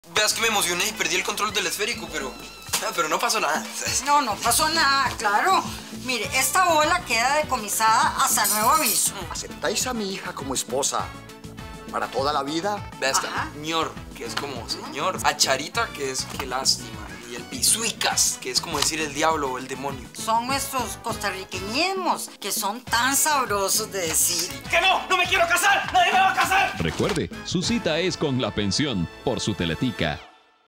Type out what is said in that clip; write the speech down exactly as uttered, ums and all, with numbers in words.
Veas que me emocioné y perdí el control del esférico, pero... Pero no pasó nada. No, no pasó nada, claro. Mire, esta bola queda decomisada hasta nuevo aviso. ¿Aceptáis a mi hija como esposa para toda la vida? Veas que ñor, que es como señor. A Charita, que es que lástima. Y el pisuicas, que es como decir el diablo o el demonio. Son nuestros costarriqueñismos, que son tan sabrosos de decir. ¡Que no! ¡No me quiero casar! ¡Nadie me va a casar! Recuerde, su cita es con La Pensión por su Teletica.